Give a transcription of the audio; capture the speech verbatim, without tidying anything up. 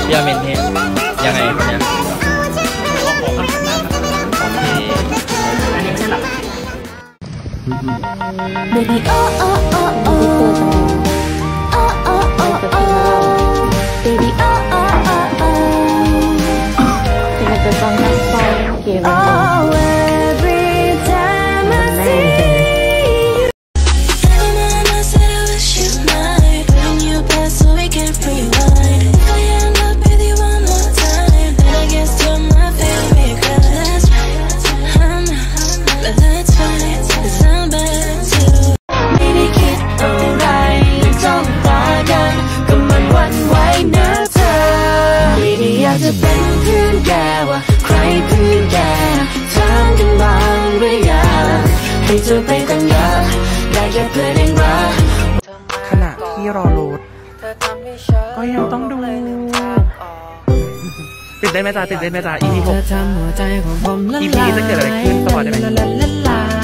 เดียวเมนเทนยังไงคนเนี้ย Baby oh oh oh oh oh oh oh oh Baby oh oh oh oh ที่มันจะต้องรับฟังเกี่ยวกับ Oh every time I see you I said I wish you might When you pass so we can rewind If I end up with you one more time Then I guess you're my favorite girl That's right, I'm not, but that's fine Cause I'm bad too ไม่ได้คิดอะไรจ้องตากันก็มันหวั่นไหวนะเธอไม่ได้อยากจะเป็นเพื่อนแกว่าใครเพื่อนแกถามกันบ้างหรือยังให้เธอไปตั้งเยอะได้แค่เพื่อนเองรักขณะที่รอรถก็ยังต้องดูติดได้ไหมจ๊ะติดได้ไหมจ๊ะ อี พี หก อี พี จะเกิดอะไรขึ้นสปอยได้ไหม